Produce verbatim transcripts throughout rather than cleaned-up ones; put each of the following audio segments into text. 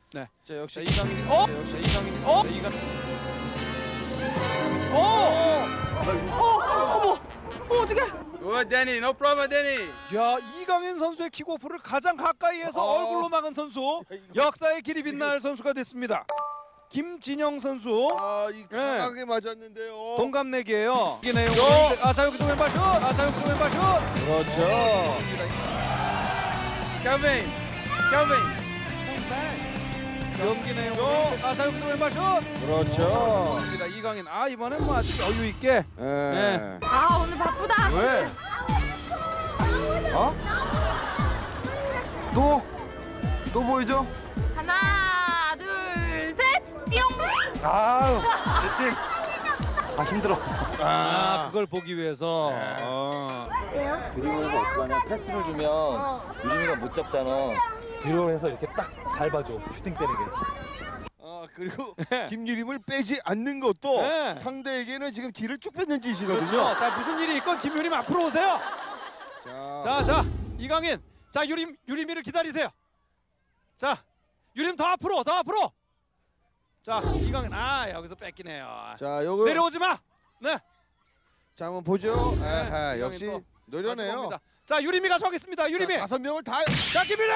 네. 자 역시 자, 이강인이. 어? 자, 역시 이강인이. 어? 자, 이강. 어! 어, 어머, 어 어떡해? Good, Danny. No problem, Danny. 야, 이강인 선수의 킥오프를 가장 가까이에서 어. 얼굴로 막은 선수, 역사의 길이 빛날 선수가 됐습니다. 김진영 선수. 아이 강하게 맞았는데요. 동갑내기예요. 이게 내용. 요! 아, 자 여기서 왼발 슛. 아, 자 여기서 왼발 슛. 그렇죠. Kelvin. Kelvin. 경기 내용. 요! 아, 자 여기서 왼발 슛. 그렇죠. 입니다. 이강인. 아, 이번엔 뭐 아주 여유 있게. 예. 네. 아 오늘 바쁘다. 왜? 어? 또? 또 보이죠? 하나, 둘, 셋, 뿅. 아유, 됐지. 아, 힘들어. 아, 아, 그걸 보기 위해서. 네. 어. 드리블에서 어떻게 하냐, 패스를 주면 유림이가 못 잡잖아. 드리블해서 이렇게 딱 밟아줘, 슈팅 때리게. 아 그리고 김유림을 빼지 않는 것도 네. 상대에게는 지금 길을 쭉 뺏는 짓이거든요. 그렇죠. 자, 무슨 일이 있건 김유림 앞으로 오세요. 자, 자, 자, 이강인. 자, 유림, 유림이를 기다리세요. 자, 유림 더 앞으로, 더 앞으로. 자, 이강인. 아, 여기서 뺏기네요. 자 요거 내려오지 마. 네. 자 한번 보죠. 네, 아하, 이강인 역시 또 노련해요. 가져옵니다. 자, 유림이가 저겠습니다. 유림이. 자, 다섯 명을 다. 자, 김유림.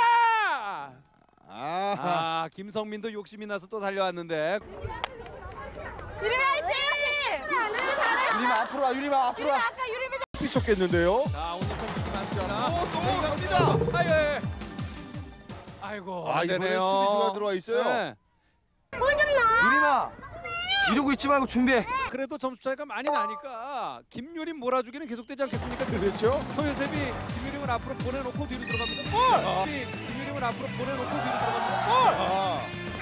아, 아, 김성민도 욕심이 나서 또 달려왔는데. 유림 화이팅! 유림 잘해. 유림아 앞으로 와, 유림아 앞으로 와. 아까 유림이 삐속겠는데요. 자, 오늘 경기 많습니다. 또또 갑니다. 아유, 예. 아이고, 아 안 이번에 되네요. 수비수가 들어와 있어요. 네. 유림아 이러고 있지 말고 준비해. 그래도 점수 차이가 많이 나니까 김유림 몰아주기는 계속되지 않겠습니까? 그렇죠. 소유셉이 김유림을 앞으로 보내놓고 뒤로 들어갑니다. 골! 아. 김유림을 앞으로 보내놓고 뒤로 들어갑니다. 골! 아,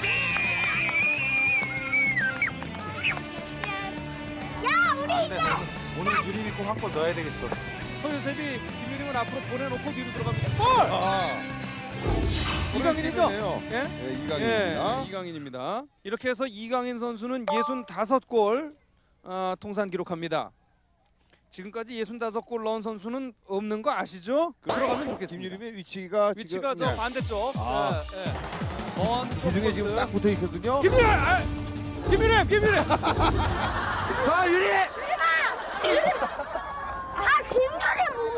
안 돼. 오늘 유림이 꼭 한 골 넣어야 되겠어. 소유셉이 김유림을 앞으로 보내놓고 뒤로 들어갑니다. 골! 아. 이강인이죠? 네, 예? 네, 예, 이강인입니다. 이강인입니다. 이렇게 해서 이강인 선수는 예순다섯 골 어, 통산 기록합니다. 지금까지 예순다섯 골 넣은 선수는 없는 거 아시죠? 들어가면 좋겠습니다. 김유림의 위치가 위치가 지금 저 네. 반대쪽. 아. 예, 예. 먼 기둥에 지금 포스트. 딱 붙어 있거든요. 김유림! 아, 김유림! 김유림! 자 유림. 아 김유림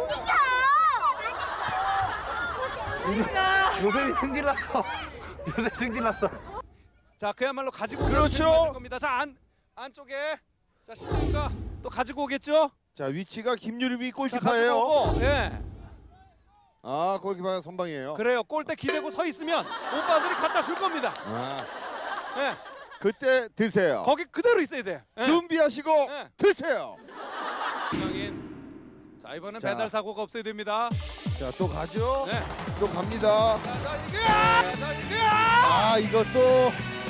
움직여. 요새 승질 났어. 요새 승질 났어. 자, 그야말로 가지고 그렇죠. 오는 겁니다. 자, 안 안쪽에 자, 신진가 또 가지고 오겠죠? 자 위치가 김유림이 자, 골키퍼예요. 가지고 오고. 예. 아 골키퍼가 선방이에요. 그래요. 골대 기대고 서 있으면 오빠들이 갖다 줄 겁니다. 아 예. 그때 드세요. 거기 그대로 있어야 돼. 예. 준비하시고 네. 드세요. 이강인. 자, 이번엔 자. 배달 사고가 없어야 됩니다. 자 또 가죠. 네. 또 갑니다. 자, 자, 이거! 자, 이거! 아 이것도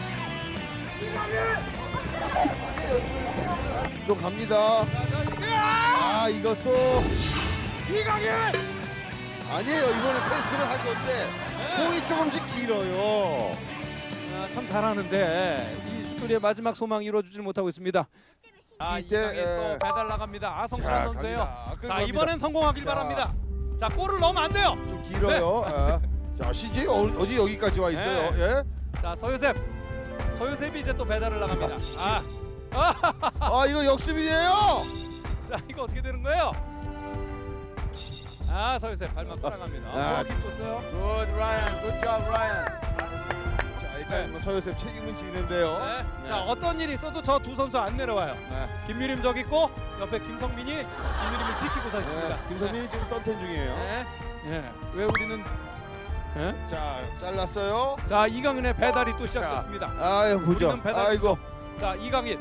또 갑니다. 자, 자, 이거! 아 이것도 이강인! 아니에요. 이번에 패스를 할 건데 공이 조금씩 길어요. 아, 참 잘하는데 이 슈트리의 마지막 소망 이루어주질 못하고 있습니다. 아, 이때, 이강인 또 에. 배달 나갑니다. 아, 자, 성실한 선수예요. 갑니다. 아, 끌고 자, 갑니다. 이번엔 성공하길 자. 바랍니다. 자, 골을 넣으면 안 돼요. 좀 길어요. 아. 자 신지 어, 어디 여기까지 와 있어요. 네. 예? 자, 서유셉. 서유셉이 이제 또 배달을 나갑니다. 아, 아, 아 이거 역습이에요. 자, 이거 어떻게 되는 거예요? 아, 서유셉 발만 따라갑니다. 아. 아, 힘 줬어요. Good, Ryan. Good job, Ryan. 자 일단 뭐 서유셉 책임은 지는데요. 네. 네. 자, 어떤 일이 있어도 저 두 선수 안 내려와요. 네. 김유림 저기 있고 옆에 김성민이 김유림을 지키고 서 있습니다. 네. 김선민이 지금 썬텐 중이에요. 네. 네. 왜 우리는 네? 자 잘랐어요. 자, 이강인의 배달이 또 시작됐습니다. 아유 보죠. 우리는 배달 아이고. 자, 이강인.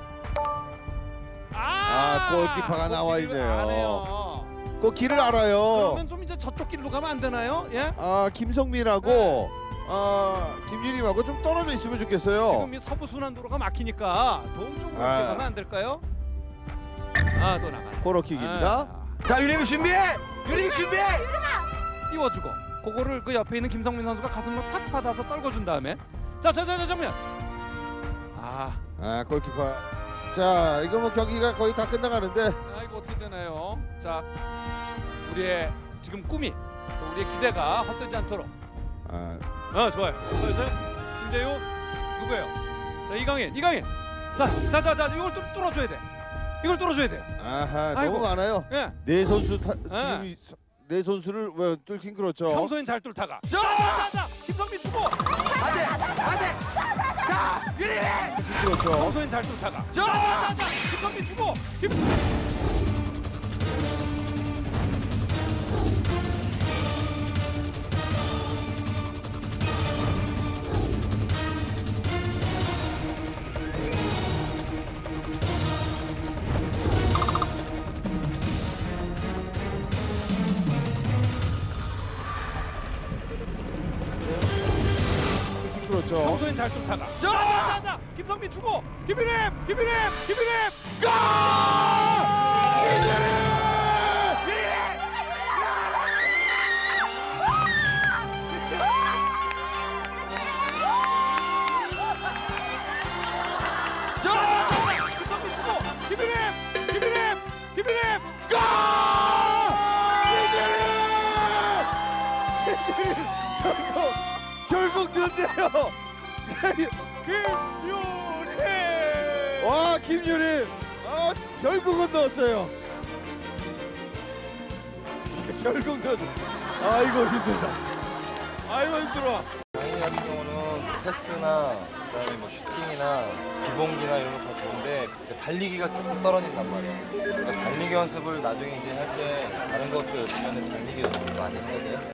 아, 아, 골키퍼가 나와 골키퍼를 있네요. 안 해요. 그 길을 알아요. 그러면 좀 이제 저쪽 길로 가면 안 되나요? 예? 아 김성민하고 아 김유림하고 좀 떨어져 있으면 좋겠어요. 지금 이 서부 순환도로가 막히니까 동쪽으로 아. 가면 안 될까요? 아, 또 나가네. 코너킥입니다. 아, 자 유림이 준비해. 유림이 준비해. 띄워주고 그거를 그 옆에 있는 김성민 선수가 가슴으로 탁 받아서 떨궈준 다음에 자, 자, 자, 자, 정면. 아, 아 골키퍼. 자 이거 뭐 경기가 거의 다 끝나가는데. 아, 이거 어떻게 되나요? 자, 우리의 지금 꿈이 또 우리의 기대가 헛되지 않도록. 아 아, 좋아요. 서유셉. 김재우 누구예요? 자 이강인 이강인 자자자자 이걸 뚫, 뚫어줘야 돼 이걸 뚫어줘야 돼. 아하 아이고. 너무 많아요. 예. 네 선수 타, 예. 지금 이, 네 선수를 왜 뚫긴 그렇죠. 평소엔 잘 뚫다가 자자자 김성민 주고 그렇죠. 평소엔 잘 뚫다가 자자자 김성민 주고 김. 그렇죠. 평소엔 잘 뚫다가 자자자 김성민 주고 김민임 김민임 김민임 자자자 김성민 주고 김민임 김민임 김민임 결국 결국 는데요. 김유림 와 김유림. 아 결국은 넣었어요. 결국 넣었어. 아이고 힘들다. 아이고 힘들어. 강인 같은 경우는 패스나 그다음에 뭐 슈팅이나 기본기나 이런 거 다 좋은데 달리기가 조금 떨어진단 말이야. 그러니까 달리기 연습을 나중에 이제 할 때 다른 것도 보면은 달리기 연습을 많이 했거든.